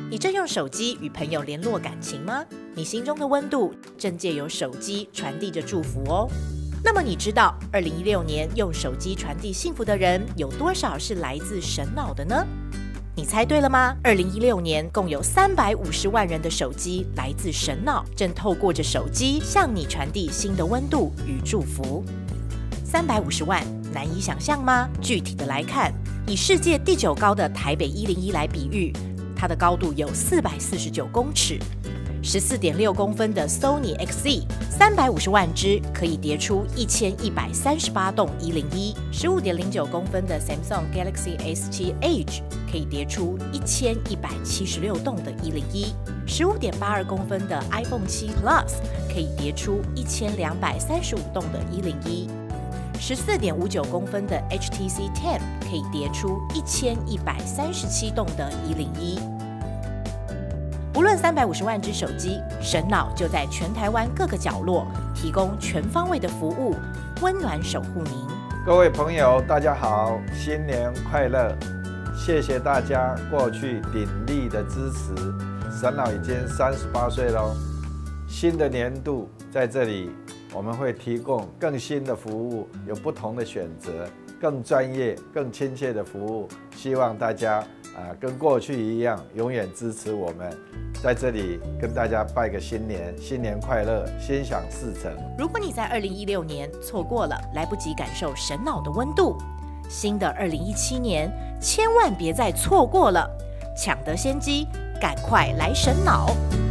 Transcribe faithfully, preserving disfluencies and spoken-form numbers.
你正用手机与朋友联络感情吗？你心中的温度正借由手机传递着祝福哦。那么你知道二零一六年用手机传递幸福的人有多少是来自神脑的呢？你猜对了吗？二零一六年共有三百五十万人的手机来自神脑，正透过着手机向你传递新的温度与祝福。三百五十万，难以想象吗？具体的来看，以世界第九高的台北一零一来比喻，它的高度有四百四十九公尺。十四点六公分的 Sony X Z， 三百五十万只可以叠出一千一百三十八栋一零一；十五点零九公分的 Samsung Galaxy S 七 Edge 可以叠出一千一百七十六栋的一零一；十五点八二公分的 iPhone 七 Plus 可以叠出一千两百三十五栋的一零一；十四点五九公分的 H T C Ten 可以叠出一千一百三十七栋的一零一。无论三百五十万只手机，神脑就在全台湾各个角落提供全方位的服务，温暖守护您。 各位朋友，大家好，新年快乐！谢谢大家过去鼎力的支持，神脑已经三十八岁喽。新的年度在这里，我们会提供更新的服务，有不同的选择，更专业、更亲切的服务，希望大家啊，跟过去一样，永远支持我们。在这里跟大家拜个新年，新年快乐，心想事成。 如果你在二零一六年错过了，来不及感受神脑的温度，新的二零一七年千万别再错过了，抢得先机，赶快来神脑！